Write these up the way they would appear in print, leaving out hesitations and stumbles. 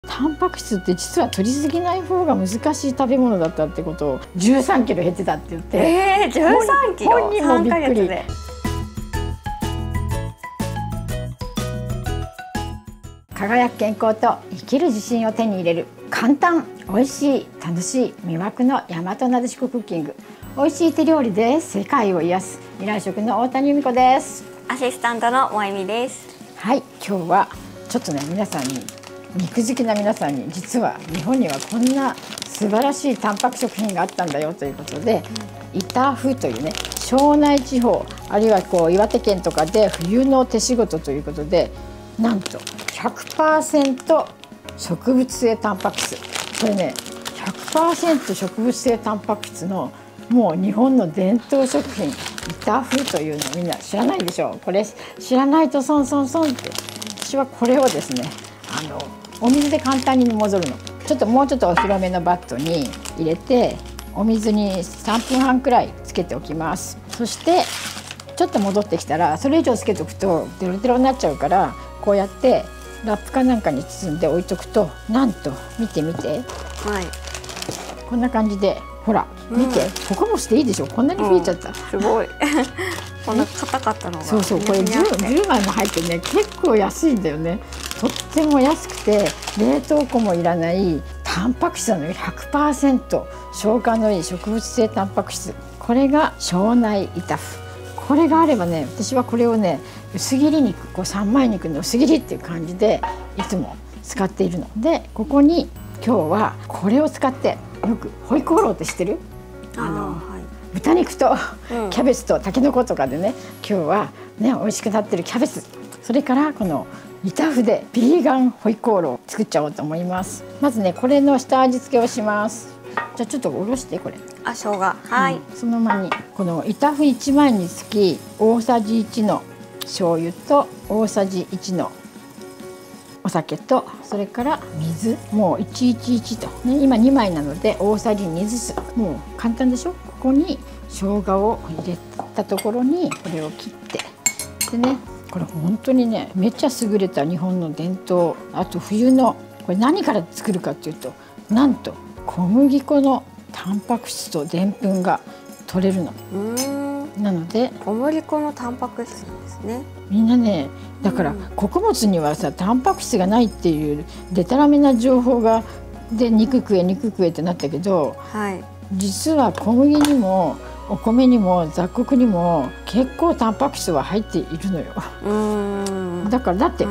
タンパク質って実は取りすぎない方が難しい食べ物だったってことを13キロ減ってたって言って、 13キロ本人もびっくり。輝く健康と生きる自信を手に入れる簡単、美味しい、楽しい魅惑の大和なでしこクッキング。美味しい手料理で世界を癒す未来食の大谷由美子です。 アシスタントの萌実です。 はい、今日はちょっとね、皆さんに、肉好きな皆さんに、実は日本にはこんな素晴らしいタンパク食品があったんだよということで、伊丹というね、庄内地方、あるいはこう岩手県とかで冬の手仕事ということで、なんと 100% 植物性タンパク質、これね 100% 植物性タンパク質のもう日本の伝統食品、伊丹というのみんな知らないでしょう。これ知らないと損損損って。私はこれをですね、お水で簡単に戻るの。もうちょっと広めのバットに入れて、お水に3分半くらいつけておきます。そしてちょっと戻ってきたら、それ以上つけておくとデロデロになっちゃうから、こうやってラップかなんかに包んで置いとくと、なんと見て見て、はい、こんな感じで、ほら見て、ここもしていいでしょ。こんなに増えちゃった、 すごいこんな硬かったのが、 そうそう、これ 10枚も入ってね、結構安いんだよね。とっても安くて冷凍庫もいらないタンパク質なのよ。 100% 消化のいい植物性タンパク質、これが庄内伊丹。これがあればね、私はこれをね、薄切り肉、こう三枚肉の薄切りっていう感じでいつも使っているので、ここに今日はこれを使って、よくホイコーローって知ってる？豚肉とキャベツとタケノコとかでね、今日はね、美味しくなってるキャベツ、それからこの伊丹でビーガンホイコーローを作っちゃおうと思います。まずね、これの下味付けをします。じゃあちょっとおろして、これ生姜、はい、 そのままにこの伊丹1枚につき大さじ1の醤油と大さじ1のお酒と、それから水、もう111と、ね、今2枚なので大さじ2ずつ。もう簡単でしょ。ここに生姜を入れたところにこれを切って、でね、これ本当にね、めっちゃ優れた日本の伝統。あと冬のこれ何から作るかっていうと、なんと小麦粉のタンパク質とでんぷんが取れるの。なので小麦粉のタンパク質ですね。 みんなね、だから穀物にはさ、タンパク質がないっていうデタラメな情報がで、肉食え肉食えってなったけど、はい、実は小麦にもお米にも雑穀にも結構タンパク質は入っているのよ。だからだって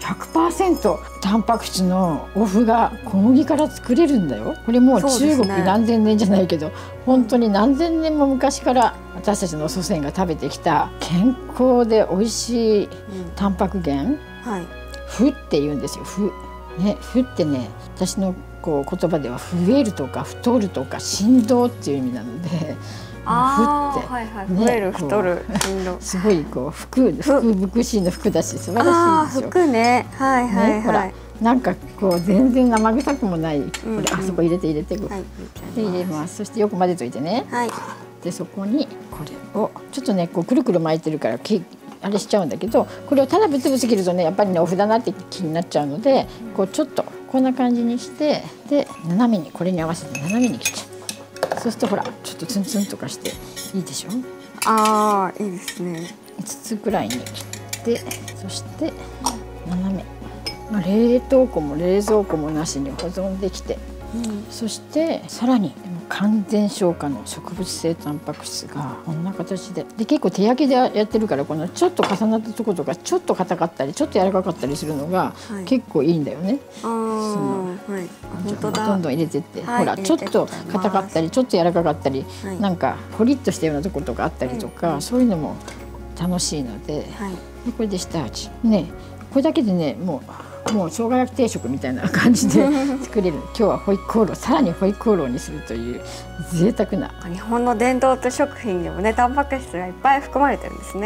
100% タンパク質のお麩が小麦から作れるんだよ。これもう中国何千年じゃないけど、本当に何千年も昔から私たちの祖先が食べてきた健康で美味しいタンパク源、麩って言うんですよ。麩ね、麩ってね、私のこう言葉では増えるとか太るとか振動っていう意味なので、 麩って増える太る振動、 すごいこう福々しいの服だし、素晴らしいでしょ。 服ね、はいはいはい。 ほら、なんかこう全然生臭くもない。これあそこ入れてで入れます。そしてよく混ぜといてね。でそこにこれをちょっとね、こうくるくる巻いてるからあれしちゃうんだけど、これをただブツブツ切るとね、やっぱりね、お麩だなって気になっちゃうので、こうちょっとこんな感じにして、で斜めに、これに合わせて斜めに切っちゃう。そうするとほら、ちょっとツンツンとかしていいでしょ。 ああ、いいですね。 5つくらいに切って、そして斜め、冷凍庫も冷蔵庫もなしに保存できて、そしてさらに完全消化の植物性タンパク質がこんな形で、結構手焼きでやってるから、このちょっと重なったところとか、ちょっと硬かったりちょっと柔らかかったりするのが結構いいんだよね。どんどん入れてって、ほらちょっと硬かったりちょっと柔らかかったり、なんかポリッとしたようなところとかあったりとか、そういうのも楽しいので、これで下味ね、これだけでね、もう生姜焼き定食みたいな感じで作れる。今日はホイコーロー、さらにホイコーローにするという贅沢な。 日本の伝統食品でもね、タンパク質がいっぱい含まれてるんですね。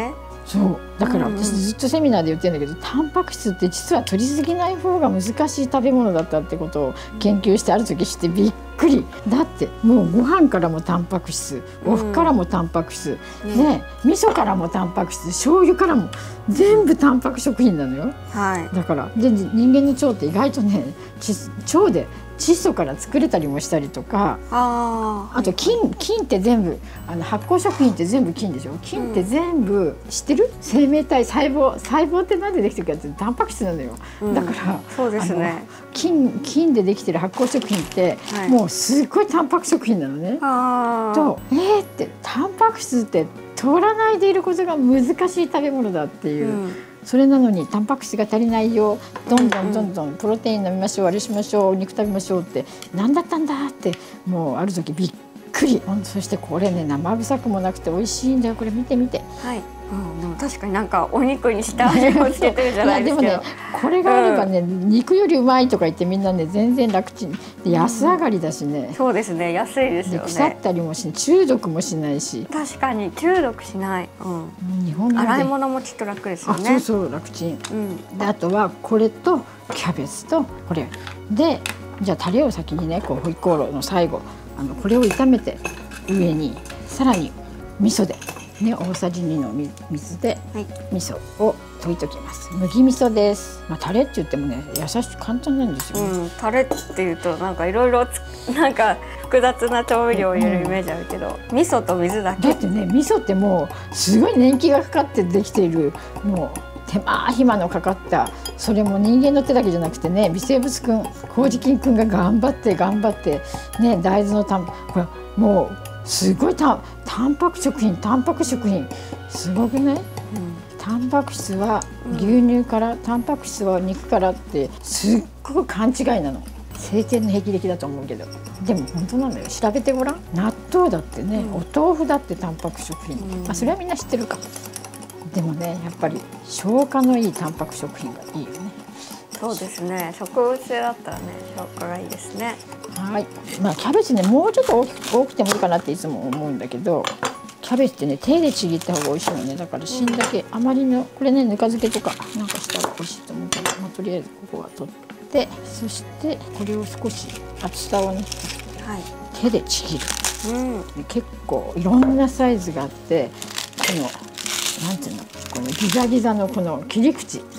そうだから私ずっとセミナーで言ってるんだけど、タンパク質って実は取りすぎない方が難しい食べ物だったってことを研究してある時知ってびっくり。だってもうご飯からもタンパク質、お麩からもタンパク質、ね、味噌からもタンパク質、醤油からも全部タンパク食品なのよ。だからで人間の腸って意外とね、腸で窒素から作れたりもしたりとか、あと菌って全部発酵食品って全部菌でしょ。菌って全部知ってる？生命体、細胞って何でできてるかってタンパク質なのよ。だからそうですね。 菌でできてる発酵食品って、もうすっごいタンパク食品なのね。とってタンパク質って取らないでいることが難しい食べ物だっていう。それなのにタンパク質が足りないよ、どんどんプロテイン飲みましょう、あれしましょう、お肉食べましょうって何だったんだってもうある時びっくり。そしてこれね生臭くもなくて美味しいんだよ。これ見て見て。はい。 でも確かになんかお肉に下味をつけてるじゃないですか。 でもねこれがあればね、肉よりうまいとか言ってみんなね全然楽ちんで安上がりだしね。 そうですね、安いですよね。 腐ったりもしない、中毒もしないし。 確かに中毒しない。 日本の洗い物もきっと楽ですよね。 そう楽ちん。であとはこれとキャベツとこれで、じゃあタレを先にねこうホイコーローの最後これを炒めて上にさらに味噌で。ね、大さじ2の水で味噌を溶いておきます。麦味噌です。タレって言ってもね優しく簡単なんですよ。 タレっていうとなんかいろいろなんか複雑な調味料を入れるイメージあるけど、味噌と水だけ。 だってね味噌ってもうすごい年季がかかってできている、もう手間暇のかかった、それも人間の手だけじゃなくてね、微生物くん、麹菌くんが頑張ってね、大豆のこれもうすごいタンパク食品すごくない？タンパク質は牛乳から、タンパク質は肉からってすっごく勘違いなの。晴天の霹靂だと思うけど、でも本当なんだよ。調べてごらん。納豆だってね、お豆腐だってタンパク食品、それはみんな知ってるか。でもねやっぱり消化のいいタンパク食品がいいよね。 そうですね、植物性だったらね消化がいいですね。 はい、キャベツねもうちょっと大きくてもいいかなっていつも思うんだけど、キャベツってね手でちぎった方が美味しいのね。だから芯だけ、あまりのこれねぬか漬けとかなんかしたら美味しいと思うけど、とりあえずここは取って、そしてこれを少し厚さをね、手でちぎる。結構いろんなサイズがあって、このなんていうの、このギザギザのこの切り口、が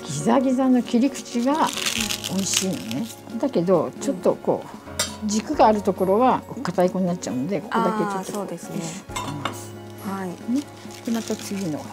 美味しいのね。だけどちょっとこう軸があるところは硬い子になっちゃうので、ここだけちょっとそうですね。 でまた次の。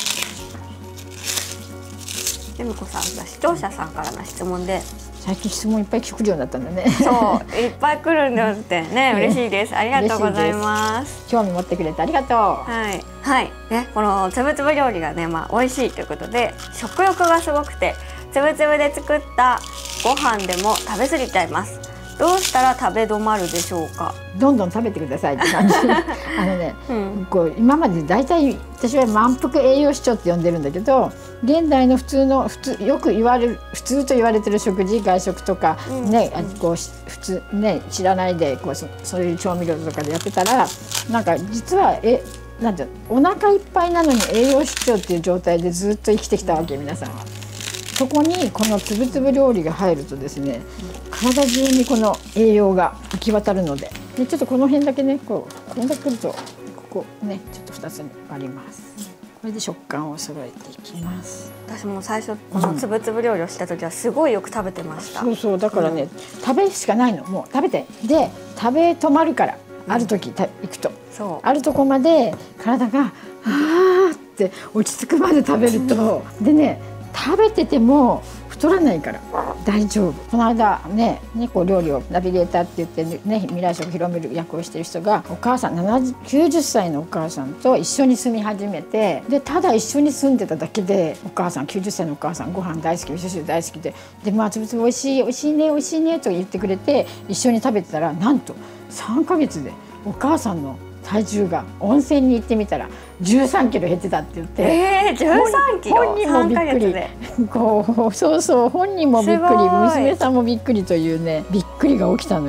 由美子さん、視聴者さんからの質問で。 最近質問いっぱい来るようになったんだね。 そう、いっぱい来るんだってね、嬉しいです。ありがとうございます。 興味持ってくれてありがとう。 ね、このつぶつぶ料理がね、美味しいということで、食欲がすごくて、つぶつぶで作ったご飯でも食べ過ぎちゃいます。どうしたら食べ止まるでしょうか。 どんどん食べてくださいって感じ。こう今までだいたい私は満腹栄養失調って呼んでるんだけど、現代の普通よく言われる普通と言われてる食事、外食とかね、こう普通ね知らないでこうそういう調味料とかでやってたら、なんか実はなんてお腹いっぱいなのに栄養失調っていう状態でずっと生きてきたわけ、皆さんは。そこにこのつぶつぶ料理が入るとですね、体中にこの栄養が行き渡るので、ちょっとこの辺だけねこんだけくるとここねちょっと2つに割ります。これで食感を揃えていきます。 私も最初このつぶつぶ料理をした時はすごいよく食べてました。 そうだからね、食べるしかないの。もう食べて、で食べ止まるから、ある時行くとあるとこまで体があーって落ち着くまで食べると、でね食べてても太らないから大丈夫。この間ね、こう料理をナビゲーターって言ってね、未来食広める役をしてる人が、お母さん90歳のお母さんと一緒に住み始めて、でただ一緒に住んでただけで、お母さん90歳のお母さんご飯大好き、味噌汁大好きで、つぶつぶ美味しい美味しいね美味しいねと言ってくれて一緒に食べてたら、なんと3ヶ月でお母さんの体重が温泉に行ってみたら13キロ減ってたって言って、 13キロ本人もびっくり、そう本人もびっくり、娘さんもびっくりというね、びっくりが起きたのよ。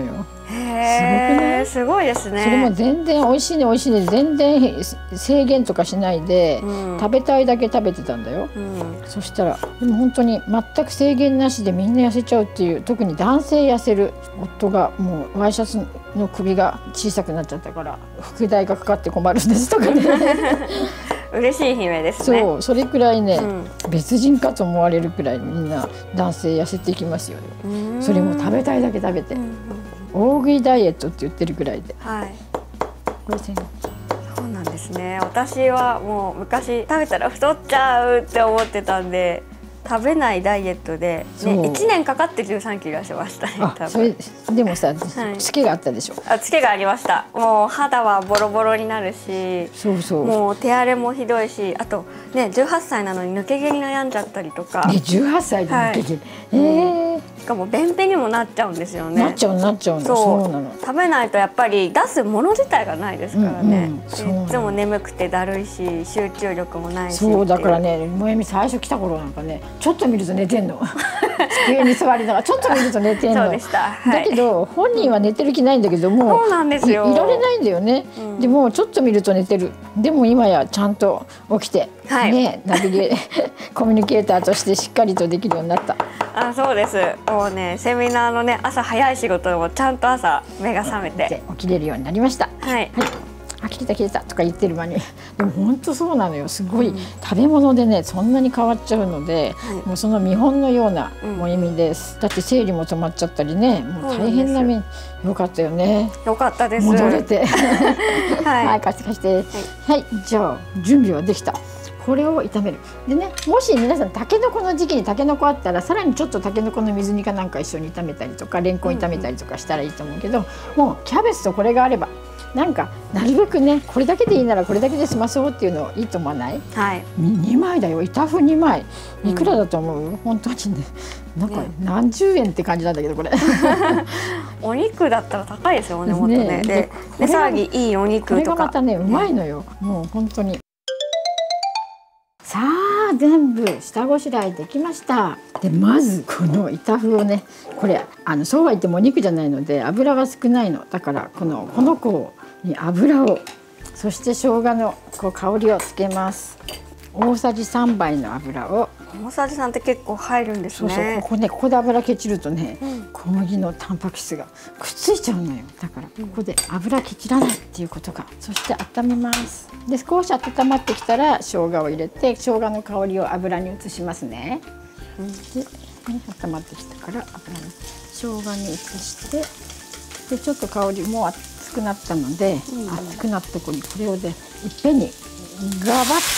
へえ、すごいですね。 それも全然美味しいね美味しいね、全然制限とかしないで、食べたいだけ食べてたんだよ。そしたらでも本当に全く制限なしでみんな痩せちゃうっていう、特に男性痩せる。夫がもうワイシャツの首が小さくなっちゃったから副題がかかって困るんですとかね嬉しい悲鳴ですね。 そう、それくらいね、別人かと思われるくらいみんな男性痩せていきますよ。それも食べたいだけ食べて、大食いダイエットって言ってるくらいで。 はい。 これそうなんですね。私はもう昔食べたら太っちゃうって思ってたんで、食べないダイエットで、ね、1年かかって13キロ痩せましたね。多分それでもさ、ツケがあったでしょ。 ツケがありました。もう肌はボロボロになるし、 そうそう、 もう手荒れもひどいし、あとね18歳なのに抜け毛に悩んじゃったりとか。 18歳で抜け毛、 しかも便秘にもなっちゃうんですよね。 なっちゃうの。そうなの。 食べないとやっぱり出すもの自体がないですからね。いつも眠くてだるいし、集中力もないし。 そうだからね、もえみ最初来た頃なんかね、ちょっと見ると寝てんの机に座りながらちょっと見ると寝てんの。 そうでした、 だけど本人は寝てる気ないんだけども、 そうなんですよ、 いられないんだよね。でもちょっと見ると寝てる。でも今やちゃんと起きて、ね、ナビゲコミュニケーターとしてしっかりとできるようになった。 そうです。もうね、セミナーのね、朝早い仕事もちゃんと朝目が覚めて起きれるようになりました。はい。切れたとか言ってる間にでも本当そうなのよ。すごい食べ物でねそんなに変わっちゃうので、もうその見本のような意味です。だって生理も止まっちゃったりね、もう大変なよかったよね。 よかったです。 戻れてはい、貸して。はい、じゃあ準備はできた。これを炒める。でね、もし皆さんたけのこの時期にたけのこあったらさらにちょっとたけのこの水煮かなんか一緒に炒めたりとかレンコン炒めたりとかしたらいいと思うけど、もうキャベツとこれがあればなんかなるべくねこれだけでいいならこれだけで済まそうっていうのいいと思わない？ はい。 2枚だよ、板麩2枚いくらだと思う？本当にね、なんか何十円って感じなんだけどこれお肉だったら高いですよね、もっとね。でさらにいいお肉とかこれがまたねうまいのよ、もう本当に。さあ全部下ごしらえできました。でまずこの板麩をね、これそうは言ってもお肉じゃないので油が少ないのだから、この子に油を、そして生姜の香りをつけます。大さじ3杯の油を。 大さじ3って結構入るんですね。 そうそう、ここで油ケチるとね、小麦のタンパク質がくっついちゃうのよ。だからここで油ケチらないっていうことが。そして温めます。で少し温まってきたら生姜を入れて、生姜の香りを油に移しますね。で、温まってきたから油に生姜に移して、でちょっと香りも熱くなったので、熱くなったところにこれをでいっぺんにガバッと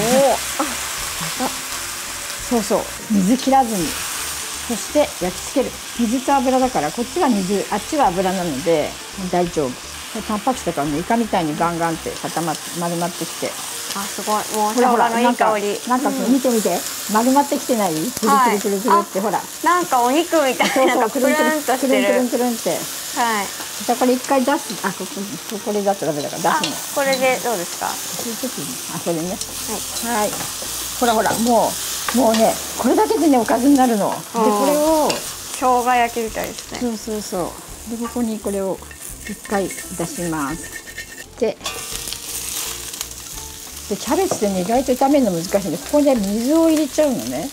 そうそう、水切らずに、そして焼き付ける。水と油だから、こっちは水、あっちは油なので大丈夫。タンパク質とかね、イカみたいにガンガンって丸まってきて。 すごい、もう生姜のいい香り。 なんか見て丸まってきてない？くるくるくるくるってほら。 なんかお肉みたいな、なんかプルンとしてる。 くるんって。はい。じゃあこれ一回出す。これだとダメだから出すの。 これでどうですか？ これね。はい。ほらもうね、これだけでねおかずになるの。でこれを生姜焼きみたいですね。 そう。でここにこれを一回出します。でキャベツってね意外と炒めるの難しいんで、ここで水を入れちゃうのね。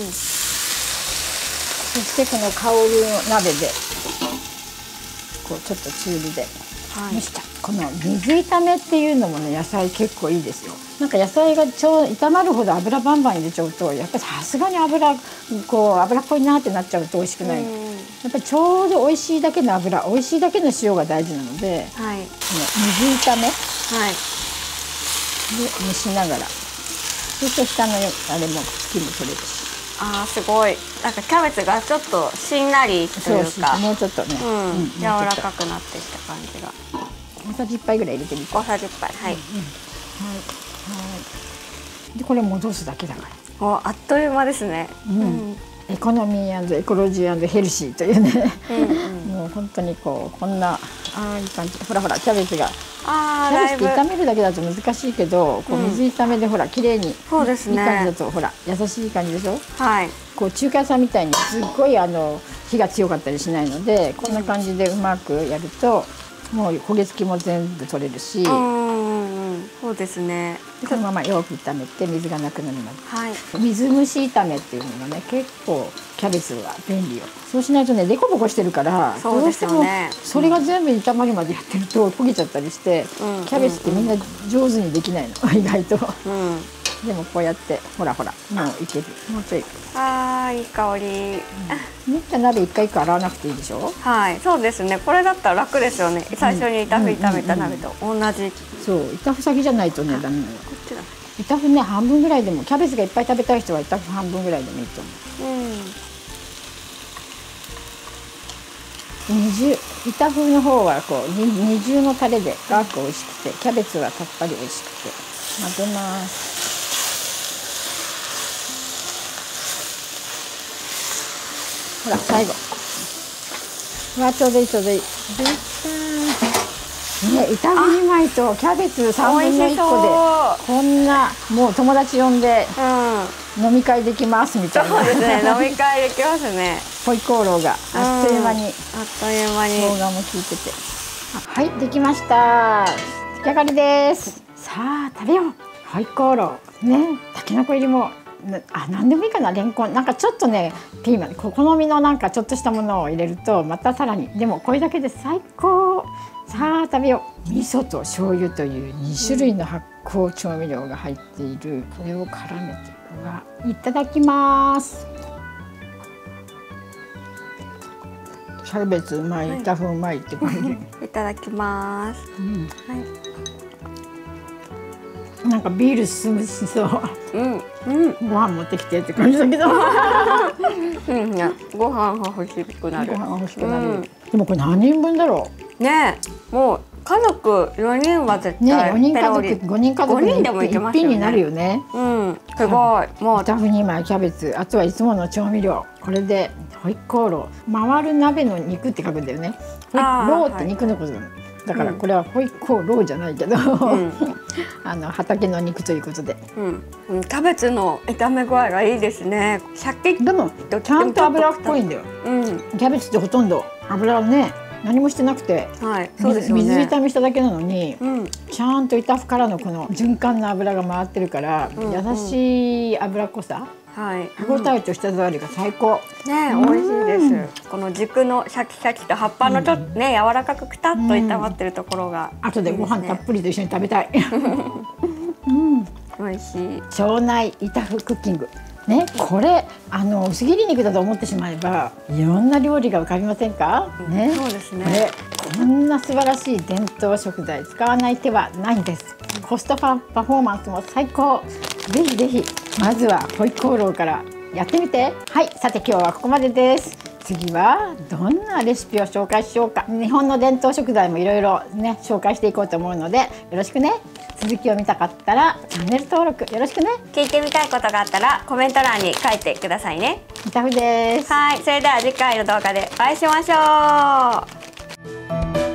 そしてこの香りの鍋でちょっと中火で蒸した。この水炒めっていうのもね野菜結構いいですよ。なんか野菜が炒まるほど油バンバン入れちゃうと、やっぱりさすがに油っこいなってなっちゃうと美味しくないの。やっぱりちょうど美味しいだけの油、美味しいだけの塩が大事なので、この水炒め、で蒸しながら、そうすると下のあれも茎も取れるし。 すごい。なんかキャベツがちょっとしんなりというか、 もうちょっとね、 柔らかくなってきた感じが。 大さじ1杯ぐらい入れてみて。 大さじ1杯、はい。 でこれ戻すだけだから。 あっという間ですね。 エコノミー&エコロジー&ヘルシーというね、もう本当にこんないい感じ。ほらキャベツが。キャベツって炒めるだけだと難しいけど、水炒めでほら綺麗に、 そうですね。 いい感じだとほら優しい感じでしょ。 はい。 中華屋さんみたいにすっごい火が強かったりしないので、こんな感じでうまくやるともう焦げ付きも全部取れるし、 そうですね。 このままよく炒めて水がなくなるまで。 はい。 水蒸し炒めっていうのがね、結構キャベツは便利よ。そうしないとね、デコボコしてるから、 そうですよね。 どうしてもそれが全部炒まるまでやってると焦げちゃったりして、キャベツってみんな上手にできないの意外と。でもこうやってほらほら、もういける。もうちょい。 あー、いい香り。 ねっ鍋一回一回洗わなくていいでしょ。 はい、そうですね。これだったら楽ですよね。最初に板麩炒めた鍋と同じ。 そう、板麩先じゃないとねダメなのよ。 こっちだ。 板麩ね、半分ぐらいでも、キャベツがいっぱい食べたい人は板麩半分ぐらいでもいいと思う。板麩の方はこう二重のタレでガーッと美味しくて、キャベツはさっぱり美味しくて混ぜます。ほら最後、わちょうどいいちょうどいい。ね、板麩2枚とキャベツ3分の1個でこんな、もう友達呼んで飲み会できますみたいな。 そうですね、飲み会できますね。 ホイコーローがあっという間に、 生姜も効いてて、はい、できました。出来上がりです。さあ食べよう。ホイコーローね、たけのこ入りも何でもいいかな。レンコンなんかちょっとね、ピーマン好みのなんかちょっとしたものを入れるとまたさらに、でもこれだけで最高。さあ食べよう。味噌と醤油という2種類の発酵調味料が入っている、これを絡めて、いただきます。キャベツうまい、板麩うまいって感じ。 いただきます。 なんかビール進むしそう。ご飯持ってきてって感じだけど。 ご飯が欲しくなる。 ご飯が欲しくなる。でもこれ何人分だろう。 ね、もう家族4人は絶対。 ね、4人家族、5人家族に1品になるよね。 すごい。もう板麩2枚、キャベツ、あとはいつもの調味料。これでホイコーロー、回る鍋の肉って書くんだよね。ローって肉のことなの。だからこれはホイコーローじゃないけど、畑の肉ということで。 キャベツの炒め具合がいいですね。シャキッと。 でもちゃんと油っぽいんだよ。キャベツってほとんど油をね、何もしてなくて、水炒めしただけなのに、ちゃんと板麩からのこの循環の油が回ってるから、優しい油っこさ、歯ごたえと舌触りが最高。 ね、美味しいです。この軸のシャキシャキと葉っぱのちょっとね、柔らかくくたっと炒まってるところが、 後でご飯たっぷりと一緒に食べたい。 美味しい。 腸内板麩クッキング。ね、これ薄切り肉だと思ってしまえばいろんな料理が浮かびませんかね。 そうですね。 これこんな素晴らしい伝統食材使わない手はないんです。コストパフォーマンスも最高。ぜひぜひまずはホイコーローからやってみて。はい、さて今日はここまでです。次はどんなレシピを紹介しようか。日本の伝統食材もいろいろね紹介していこうと思うのでよろしくね。続きを見たかったらチャンネル登録よろしくね。 聞いてみたいことがあったらコメント欄に書いてくださいね。 板麩です。 はい、それでは次回の動画でお会いしましょう。